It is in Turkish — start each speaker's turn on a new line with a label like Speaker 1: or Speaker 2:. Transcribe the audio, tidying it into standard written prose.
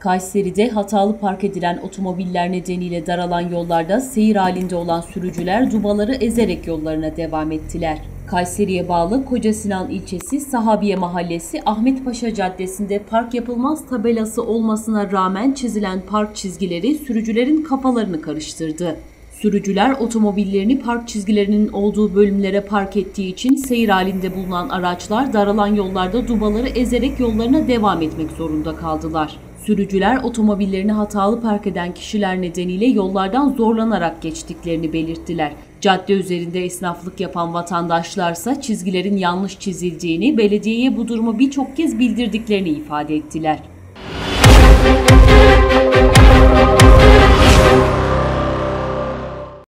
Speaker 1: Kayseri'de hatalı park edilen otomobiller nedeniyle daralan yollarda seyir halinde olan sürücüler dubaları ezerek yollarına devam ettiler. Kayseri'ye bağlı Kocasinan ilçesi Sahabiye Mahallesi Ahmetpaşa Caddesi'nde park yapılmaz tabelası olmasına rağmen çizilen park çizgileri sürücülerin kafalarını karıştırdı. Sürücüler otomobillerini park çizgilerinin olduğu bölümlere park ettiği için seyir halinde bulunan araçlar daralan yollarda dubaları ezerek yollarına devam etmek zorunda kaldılar. Sürücüler otomobillerini hatalı park eden kişiler nedeniyle yollardan zorlanarak geçtiklerini belirttiler. Cadde üzerinde esnaflık yapan vatandaşlarsa çizgilerin yanlış çizildiğini, belediyeye bu durumu birçok kez bildirdiklerini ifade ettiler.